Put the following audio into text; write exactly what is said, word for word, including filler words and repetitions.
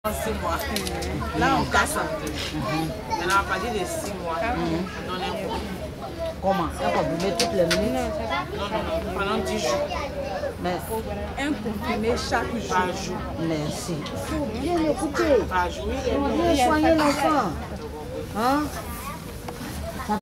six mois. Là, on casse un peu. Maintenant, à partir de six mois, on donne un comprimé. Comment? Un comprimé toutes les minutes? Non, non, non, pendant dix jours. Mais un comprimé chaque jour. Par jour. merci. Il faut bien écouter. Par jour, oui. On vient soigner l'enfant. Hein?